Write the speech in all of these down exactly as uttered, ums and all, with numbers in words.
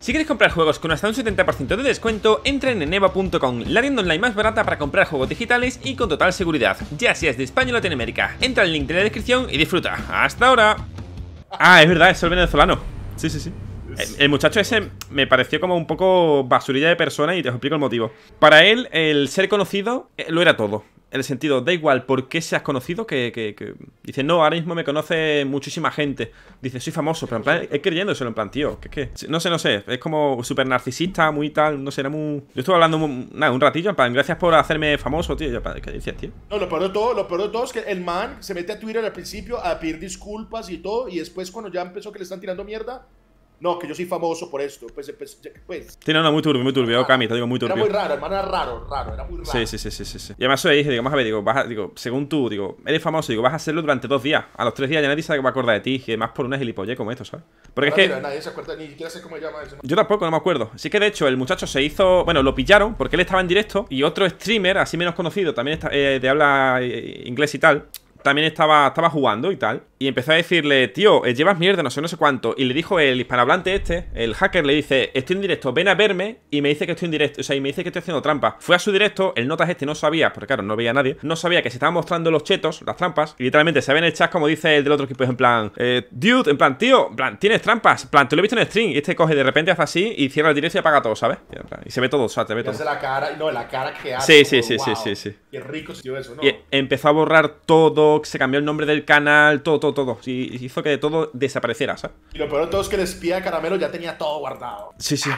Si queréis comprar juegos con hasta un setenta por ciento de descuento, entren en eva punto com, la tienda online más barata para comprar juegos digitales y con total seguridad, ya seas de España o Latinoamérica. Entra al link de la descripción y disfruta. ¡Hasta ahora! Ah, es verdad, es el venezolano. Sí, sí, sí. El, el muchacho ese me pareció como un poco basurilla de persona y te explico el motivo. Para él, el ser conocido eh, lo era todo. En el sentido, da igual por qué seas conocido, que, que, que... Dice, no, ahora mismo me conoce muchísima gente. Dice, soy famoso, pero en plan, es creyéndoselo, en plan, tío, que es que... No sé, no sé, es como súper narcisista, muy tal, no sé, era muy... Yo estuve hablando, un, nada, un ratillo, en plan, gracias por hacerme famoso, tío. Yo, ¿qué dices, tío? No, lo peor de todo, lo peor de todo es que el man se mete a Twitter al principio a pedir disculpas y todo, y después cuando ya empezó que le están tirando mierda... No, que yo soy famoso por esto. Pues, pues, pues. Sí, no, no, muy turbio, muy turbio, Cami, te digo muy turbio. Era muy raro, hermano, era raro, raro, era muy raro. Sí, sí, sí, sí, sí, sí. Y además eso dije, digo, vamos a ver, digo, vas a, digo, según tú, digo, eres famoso, digo, vas a hacerlo durante dos días. A los tres días ya nadie sabe que va a acordar de ti, y además por una gilipollez como esto, ¿sabes? Porque Ahora es que... Mira, nadie se acuerda, ni siquiera sé cómo se llama ese. Yo tampoco, no me acuerdo. Sí que de hecho el muchacho se hizo... Bueno, lo pillaron porque él estaba en directo y otro streamer, así menos conocido, también está, eh, de habla eh, inglés y tal, también estaba, estaba jugando y tal. Y empezó a decirle, tío, eh, llevas mierda, no sé, no sé cuánto. Y le dijo el hispanohablante este, el hacker, le dice, estoy en directo, ven a verme. Y me dice que estoy en directo, o sea, y me dice que estoy haciendo trampa. Fue a su directo, el notas este no sabía, porque claro, no veía a nadie, no sabía que se estaban mostrando los chetos, las trampas. Y literalmente se ve en el chat como dice el del otro equipo, en plan, eh, dude, en plan, tío, en plan, tienes trampas, en plan, te lo he visto en stream. Y este coge de repente, hace así y cierra el directo y apaga todo, ¿sabes? Y, en plan, y se ve todo, o sea, te ve Y todo. hace la cara, no, la cara que hace. Sí, sí, como, sí, wow, sí, sí, sí. Qué rico se dio eso, ¿no? Y empezó a borrar todo, se cambió el nombre del canal, todo, todo, todo. Y hizo que todo desapareciera, ¿sabes? Y lo peor de todo es que el espía de Caramelo ya tenía todo guardado. Sí, sí.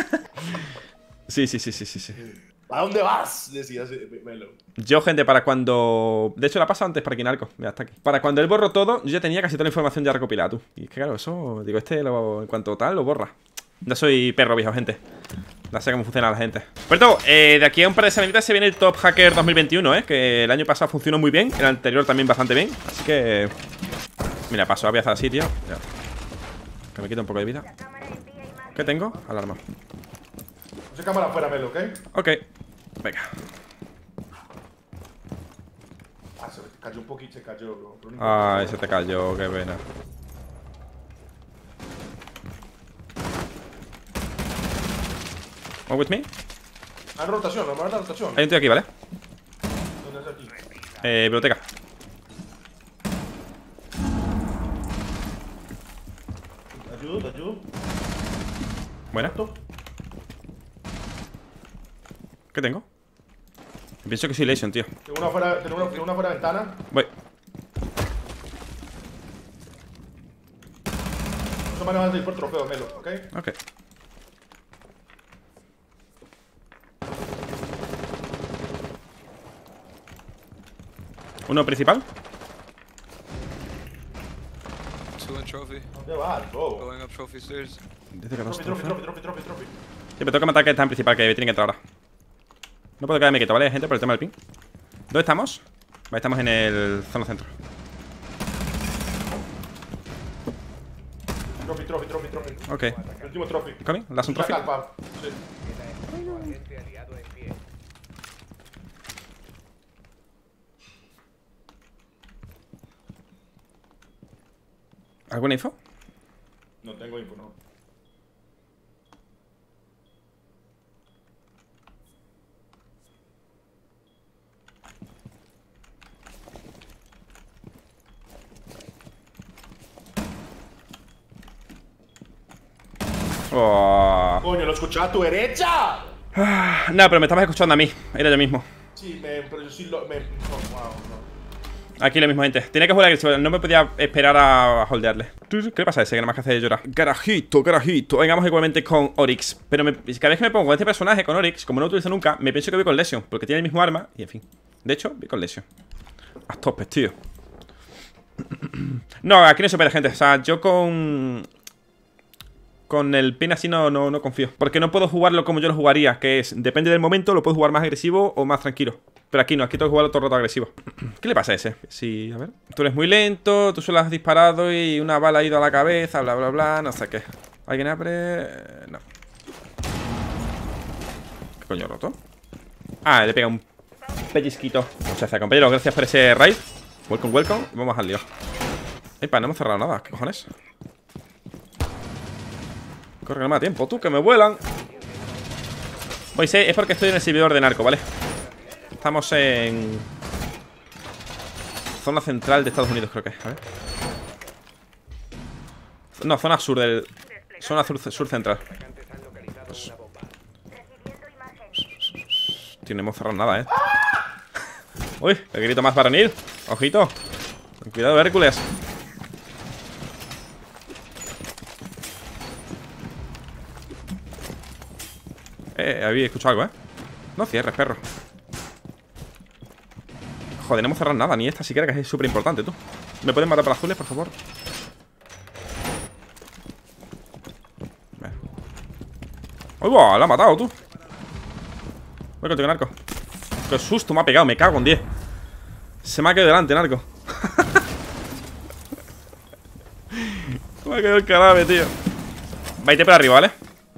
Sí, sí, sí, sí, sí, sí. ¿A dónde vas? Decía Melo. Yo, gente, para cuando... De hecho, la pasa antes para Kinarco. Mira, está aquí. Para cuando él borró todo, yo ya tenía casi toda la información ya recopilada, tú. Y es que claro, eso... Digo, este, lo, en cuanto tal, lo borra. Ya soy perro viejo, gente. Ya sé cómo funciona la gente. Pero eh, de aquí a un par de semanitas se viene el Top Hacker dos mil veintiuno, ¿eh? Que el año pasado funcionó muy bien. El anterior también bastante bien. Así que... Mira, paso a pieza así, tío. Ya. Que me quita un poco de vida. ¿Qué tengo? Alarma. Puse cámara afuera, Melo, ¿ok? Ok. Venga. Ah, se cayó un poquito, se cayó, bro. Ay, se te cayó, qué pena. One with me. Ah, rotación, vamos a la rotación. Hay un tío aquí, ¿vale? ¿Dónde es aquí? Eh, biblioteca. Te ayudo, te ayudo. Buena. ¿Qué tengo? Pienso que soy Lesion, tío. Tengo una fuera, tengo una, tengo una fuera de ventana. Voy. Eso me van a salir por trofeo, Melo, ¿ok? Ok. ¿Uno principal? Two in trophy. ¿Dónde vas, bro? Going up trophy stairs. Dice que dos Trophy, trophy, trofeos. trophy, trophy, trophy, trophy. Sí, pero tengo que matar que está en principal, que tiene que entrar ahora. No puedo quedarme quieto, ¿vale, gente? Por el tema del ping. ¿Dónde estamos? Vale, estamos en el zona centro. Trophy, trophy, trophy, trophy. Ok. El último trophy. ¿Connie? ¿Das un Una trophy? calpa. Sí. ¿Alguna info? No tengo info, no. Oh. Coño, lo escuchaba a tu derecha. Ah, no, pero me estabas escuchando a mí. Era yo mismo. Sí, me, pero yo sí lo. Me, oh, wow, no. Aquí lo mismo, gente. Tenía que jugar agresivo. No me podía esperar a, a holdearle. ¿Qué le pasa a ese? Que nada más que hace llorar. Garajito, garajito. Vengamos igualmente con Oryx. Pero me, cada vez que me pongo con este personaje, con Oryx, como no lo utilizo nunca, me pienso que voy con Lesion. Porque tiene el mismo arma. Y en fin. De hecho, voy con Lesion. A topes, tío. No, aquí no se puede, gente. O sea, yo con... Con el pin así no, no, no confío. Porque no puedo jugarlo como yo lo jugaría. Que es, depende del momento, lo puedo jugar más agresivo o más tranquilo. Pero aquí no, aquí tengo que jugarlo todo el rato agresivo. ¿Qué le pasa a ese? Sí, a ver. Tú eres muy lento, tú solo has disparado y una bala ha ido a la cabeza, bla, bla, bla, no sé qué. ¿Alguien abre? No. ¿Qué coño roto? Ah, le pega un pellizquito. Muchas gracias, compañero. Gracias por ese raid. Welcome, welcome. Y vamos al lío. Epa, no hemos cerrado nada. ¿Qué cojones? Corre, no me da tiempo, tú, que me vuelan. Pues eh, es porque estoy en el servidor de narco, ¿vale? Estamos en zona central de Estados Unidos, creo que es. A ver. No, zona sur del... Zona sur, sur central. Tío, no hemos cerrado nada, ¿eh? Uy, el grito más varonil. Ojito. Con cuidado, Hércules. Eh, había escuchado algo, ¿eh? No cierres, perro. Joder, no hemos cerrado nada. Ni esta siquiera, que es súper importante, tú. ¿Me pueden matar para azules, por favor? ¡Uy, va! La ha matado, tú. Voy contigo, narco. Qué susto me ha pegado, me cago en diez. Se me ha quedado delante, narco. Se me ha quedado el cadáver, tío. Va a irte por arriba, ¿vale?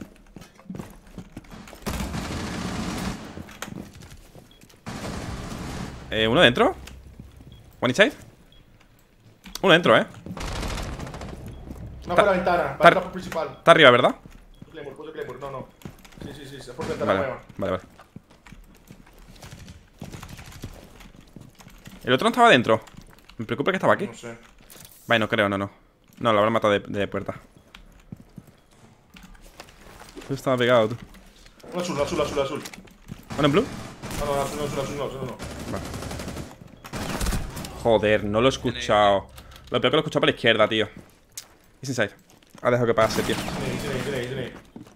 Eh, ¿uno dentro? ¿One inside? Uno dentro, ¿eh? Una por la ventana, para el campo principal. Está arriba, ¿verdad? Claymore, puse Claymore, no, no. Sí, sí, sí, es por ventana Vale, nueva. vale, vale. ¿El otro no estaba dentro? Me preocupa que estaba aquí. No sé. Vale, no creo, no, no. No, lo habrán matado de, de puerta. Estaba pegado, tú. Un azul, azul, azul, azul. ¿Uno en blue? No, no, azul, azul, azul, no, azul, no. Vale. Joder, no lo he escuchado. Lo peor que lo he escuchado por la izquierda, tío. Es inside. Ha dejado que pase, tío. Tiene, tiene, tiene, tiene.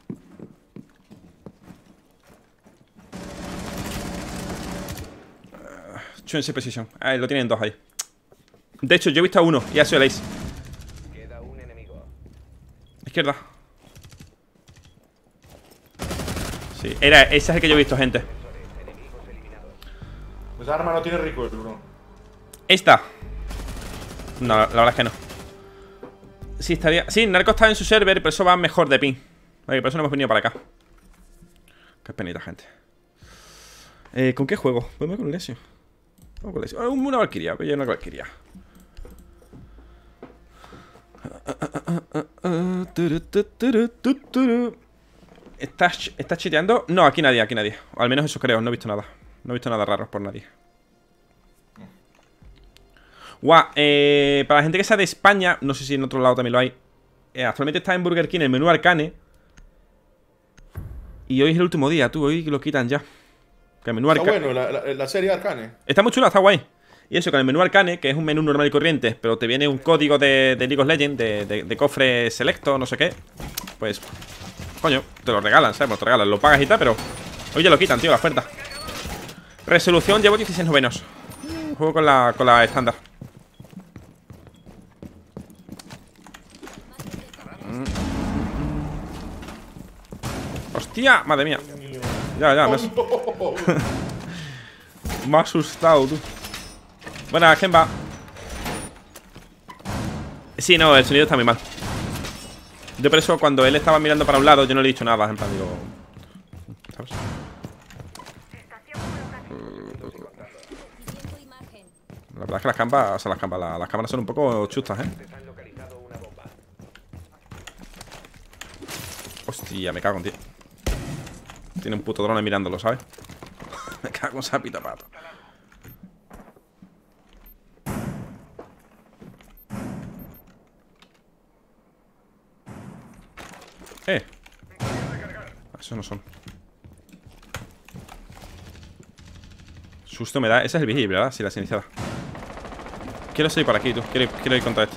Choose position. Ahí lo tienen dos ahí. De hecho, yo he visto a uno y ha sido el ace. Queda un enemigo. Izquierda. Sí, era, ese es el que yo he visto, gente. Esa arma no tiene recoil, bro. Esta. No, la verdad es que no. Sí, estaría. Sí, Narco está en su server, pero eso va mejor de ping. Vale, por eso no hemos venido para acá. Qué penita, gente. Eh, ¿Con qué juego? Podemos con el Lesio. Vamos con el Lesio. Ah, una Valkyria, voy a una Valkyria. ¿Estás, ¿Estás chiteando? No, aquí nadie, aquí nadie. O al menos eso creo, no he visto nada. No he visto nada raro por nadie. Guau, eh, para la gente que sea de España, no sé si en otro lado también lo hay. eh, Actualmente está en Burger King el menú Arcane. Y hoy es el último día, tú, hoy lo quitan ya. Que el menú Está Arcane bueno, la, la, la serie Arcane. está muy chula, está guay. Y eso, con el menú Arcane, que es un menú normal y corriente, pero te viene un código de, de League of Legends, de, de, de cofre selecto, no sé qué. Pues, coño, te lo regalan, ¿sabes? Te lo regalan, lo pagas y tal, pero hoy ya lo quitan, tío, la oferta. Resolución, llevo dieciséis novenos. Juego con la, con la estándar. ¡Hostia! Madre mía. Ya, ya, me has... me ha asustado, tú. Buena, Gemba. Sí, no, el sonido está muy mal. Yo por eso cuando él estaba mirando para un lado, yo no le he dicho nada. En plan, digo... ¿sabes? La verdad es que las cámaras, o sea, las cámaras, las, las cámaras son un poco chustas, ¿eh? Hostia, me cago en tío. Tiene un puto drone mirándolo, ¿sabes? Me cago en sapita pato. Eh. Esos no son. Susto me da. Ese es el vigil, ¿verdad? Sí, la iniciada. Quiero salir por aquí, tú. Quiero, quiero ir contra este.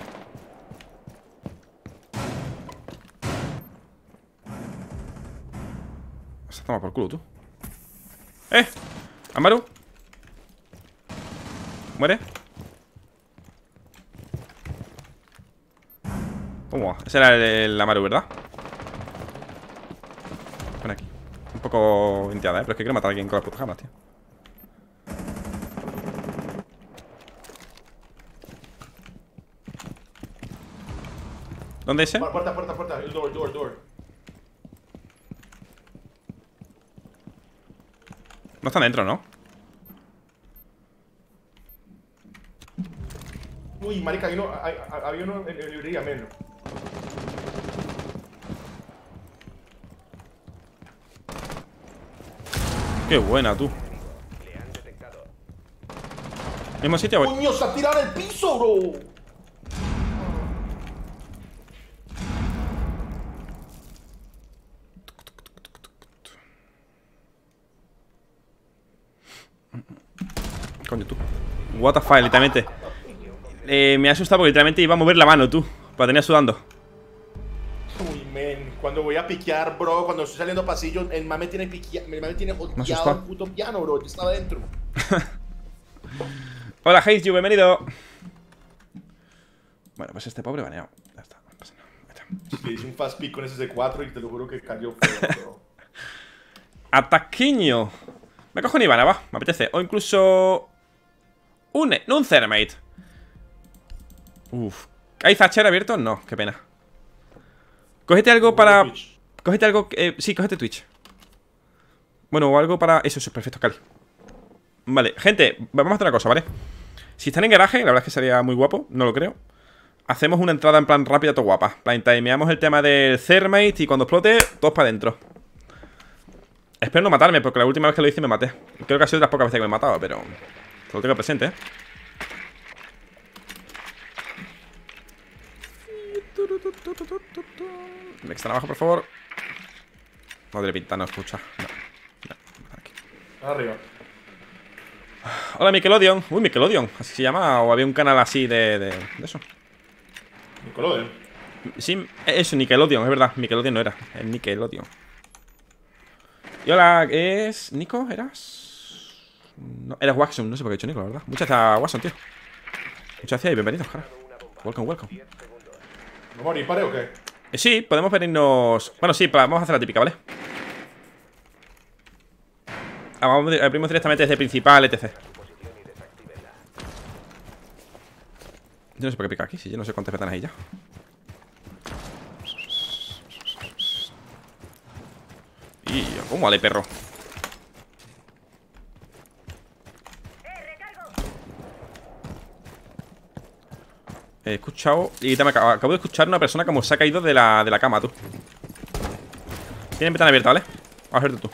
Se toma por culo, tú. ¡Eh! ¡Amaru! ¿Muere? ¿Cómo? Ese era el, el Amaru, ¿verdad? Ven aquí. Un poco venteada, ¿eh? Pero es que quiero matar a alguien con las putas gamas, tío. ¿Dónde es ese? Puerta, puerta, puerta. El door, door, door. No están dentro, ¿no? Uy, marica, hay uno, hay, hay- había uno en, en librería, menos. Qué buena, tú. Le han detectado. Mismo sitio, voy. ¡Coño, está tirado en el piso, bro! Coño, tú. What the fuck, literalmente. Eh, me ha asustado porque literalmente iba a mover la mano, tú. La tenía sudando. Uy, men, cuando voy a piquear, bro, cuando estoy saliendo a pasillo, el mame tiene piqueado, el mame tiene asustado. odiado el puto piano, bro, yo estaba dentro. Hola, Haze, bienvenido. Bueno, pues este pobre baneado. Ya está, no pasa nada. Ahí está. Le hice un fast pick con ese C cuatro y te lo juro que cayó feo, bro. Ataquiño. Me cojo un Ivana, va, me apetece. O incluso... Un, no un Thermite. Uf. ¿Hay Thatcher abierto? No, qué pena. Cógete algo para... Cógete algo... Eh, sí, cógete Twitch. Bueno, o algo para... Eso, eso, perfecto, Cali. Vale, gente, vamos a hacer una cosa, ¿vale? Si están en garaje, la verdad es que sería muy guapo. No lo creo. Hacemos una entrada en plan rápida, todo guapa. Plan, timeamos el tema del Thermite y cuando explote, todos para adentro. Espero no matarme, porque la última vez que lo hice me maté. Creo que ha sido de las pocas veces que me he matado, pero... Te lo tengo presente, ¿eh? Me extra abajo, por favor. No de pinta, no escucha. No, no, aquí. Arriba. Hola, Nickelodeon. Uy, Nickelodeon. ¿Así se llama? ¿O había un canal así de, de, de eso? Nickelodeon. Sí, eso, Nickelodeon, es verdad. Nickelodeon no era. Es Nickelodeon. Y hola, ¿es Nico? ¿Eras? No, eras Waxon, no sé por qué he dicho Nico, la verdad. Muchas gracias, Waxon, tío. Muchas gracias y bienvenidos, cara. Welcome, welcome. ¿No morir, pare o qué? Eh, sí, podemos venirnos... Bueno, sí, vamos a hacer la típica, ¿vale? Ah, vamos, abrimos directamente desde principal, etcétera. Yo no sé por qué pica aquí, si yo no sé cuántas ventanas hay ya. Y ¿cómo vale, perro? He escuchado... Y me acabo, acabo de escuchar una persona como se ha caído de la, de la cama, tú. Tienen ventana abierta, ¿vale? Vamos a verte tú.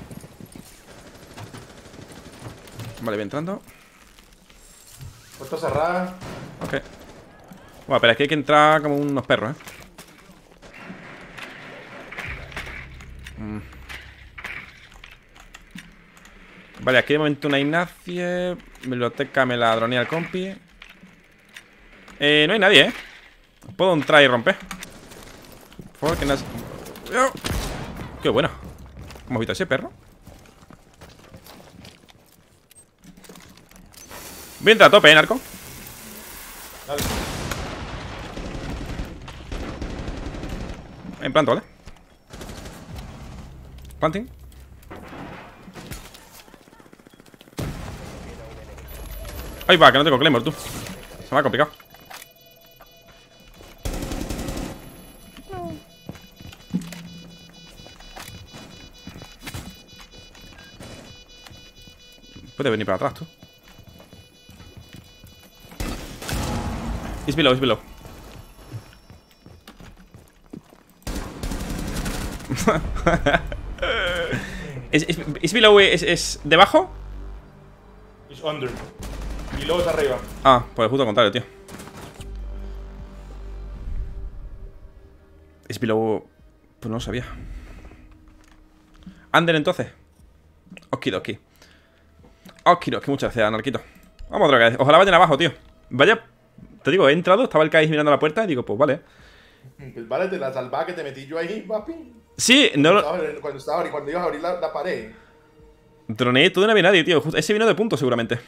Vale, voy entrando. Puerta cerrada. Ok. Bueno, pero aquí hay que entrar como unos perros, ¿eh? Mm. Vale, aquí de momento no hay nadie. Biblioteca me la dronea el compi. Eh, no hay nadie, ¿eh? Puedo entrar y romper. Por favor, que no... ¡Oh! ¡Qué bueno! ¿Hemos visto ese perro? Voy a entrar a tope, ¿eh, narco? Dale. En planto, ¿vale? Planting. Ahí va, que no tengo Claymore, tú. Se me ha complicado. Puede venir para atrás, tú. It's below, it's below. ¿Es, es, es below, es, es debajo? It's under. Y luego está arriba. Ah, pues justo al contrario, tío. Es below. Pues no lo sabía. Under entonces. Okidoki. Okidoki, muchas gracias, Narquito. Vamos otra vez. Ojalá vayan abajo, tío. Vaya. Te digo, he entrado, estaba el Kais mirando a la puerta y digo, pues vale. Pues vale, te la salvaba que te metí yo ahí, papi. Sí, no lo. Cuando estaba, cuando, estaba, cuando ibas a abrir la, la pared. Droneé todo y no había nadie, tío. Ese vino de punto, seguramente.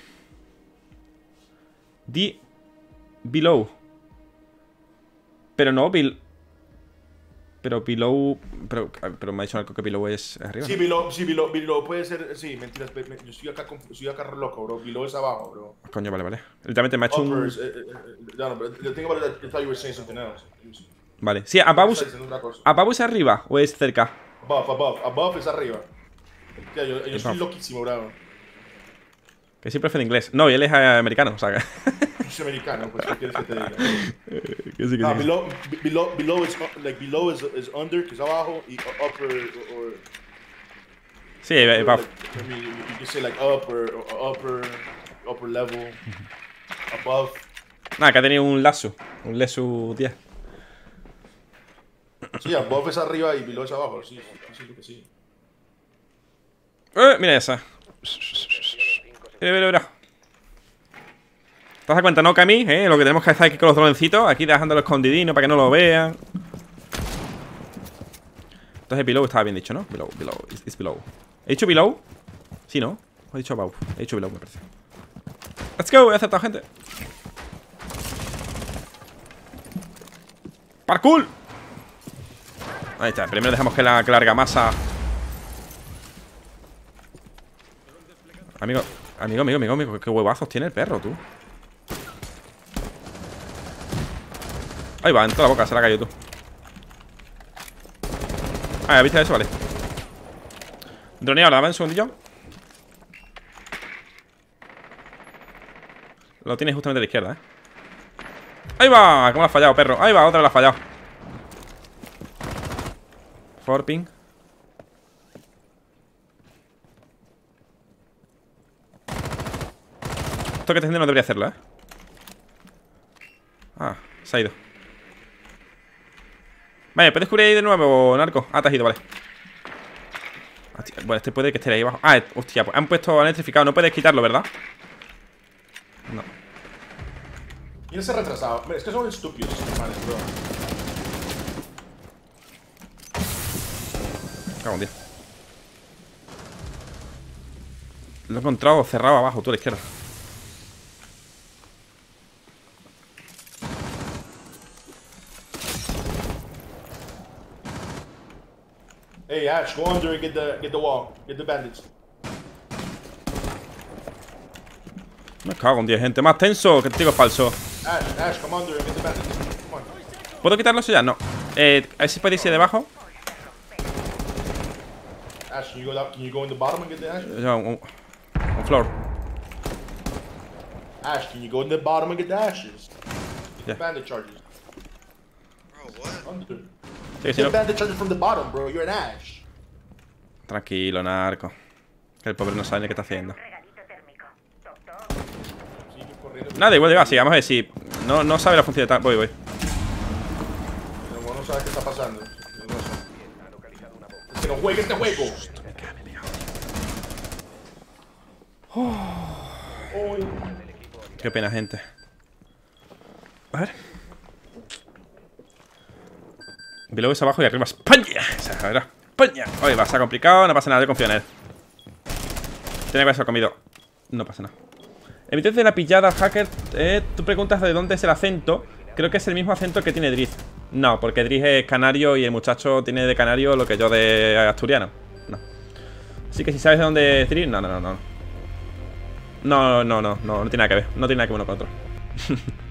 D. Below. Pero no, Bill. Pero below. Pero, pero me ha dicho algo que below es arriba. Sí, ¿no? below, sí, below, below puede ser. Sí, mentiras. Yo estoy acá, estoy acá loco, bro. Below es abajo, bro. Coño, vale, vale. Literalmente me ha hecho Uppers, un. eh, eh, eh, no, no, but the thing about it, I thought you were saying something else. Vale. Sí, above. Estás diciendo una cosa. ¿Above es arriba o es cerca? Above, above. Above es arriba. Tía, yo, yo estoy Above. loquísimo, bro. Que siempre fue en inglés. No, y él es eh, americano, o sea que. Yo soy americano, pues, ¿qué quieres que te diga? que sí, que No, sí. below, be- below, below is, uh, like, below is, is under, que es abajo, y upper, or... Sí, above. I mean, you, you can say like upper, upper, upper level, above. Nada, que ha tenido un lazo. Un Lesu diez. Sí, above es arriba y below es abajo. Sí, sí, sí, que sí. Eh, mira esa. Mira, mira, mira. ¿Te das cuenta, no, Cami? ¿Eh? Lo que tenemos que hacer aquí con los droncitos. Aquí dejándolo escondidino para que no lo vean. Entonces below estaba bien dicho, ¿no? Below, below, it's, it's below. ¿He dicho below? Sí, ¿no? ¿O he dicho above? He dicho below, me parece. Let's go, he aceptado, gente. ¡Parkour! Ahí está, primero dejamos que la, que la argamasa. Amigo, amigo, amigo, amigo, amigo, qué huevazos tiene el perro, tú. Ahí va, en toda la boca, se la ha caído tú. Ah, ¿viste eso? Vale. Droneado, dame un segundillo. Lo tienes justamente a la izquierda, eh. Ahí va, cómo lo has fallado, perro. Ahí va, otra vez lo has fallado. Forping. Esto que te haciendo no debería hacerlo, eh. Ah, se ha ido. Vale, ¿puedes cubrir ahí de nuevo, narco? Ah, te has ido, vale. Bueno, este puede que esté ahí abajo. Ah, hostia, pues han puesto electrificado. No puedes quitarlo, ¿verdad? No. Y ese retrasado. Es que son estúpidos estos manes, bro. Cago en Dios. Lo he encontrado cerrado abajo, tú a la izquierda. Hey, Ash, go under and get the, get the wall. Get the bandage. Me cago en Dios, gente. Más tenso que testigo falso. Ash, Ash, come under and get the bandage. Come on. ¿Puedo quitarlo eso ya? No. Eh, a ver si puede irse debajo. Ash, can you go down, can you go in the bottom and get the ashes? Un, un, un floor. Ash, can you go in the bottom and get the ashes? Yeah. Bandage charges. Bro, what? Under. Sí, si Get no. bandage charges from the bottom, bro. You're an Ash. Tranquilo, narco. Que el pobre no sabe ni qué está haciendo. Sigue corriendo. Nada, igual llega. Sí, vamos a ver si. No, no sabe la función de tal. Voy, voy. Pero no sabes qué está pasando. No sé. Es que no juegue este juego. Oh. Qué pena, gente. A ver. Below es abajo y arriba es España. Esa, a ver, España. Oye, va, se ha complicado, no pasa nada, yo confío en él. Tiene que haberse comido. No pasa nada. Evidentemente de la pillada, hacker. Eh, tú preguntas de dónde es el acento. Creo que es el mismo acento que tiene Driz. No, porque Driz es canario y el muchacho tiene de canario lo que yo de asturiano. No. Así que si sabes de dónde es Driz, no, no, no, no. No, no, no, no, no tiene nada que ver. No tiene nada que ver uno con otro.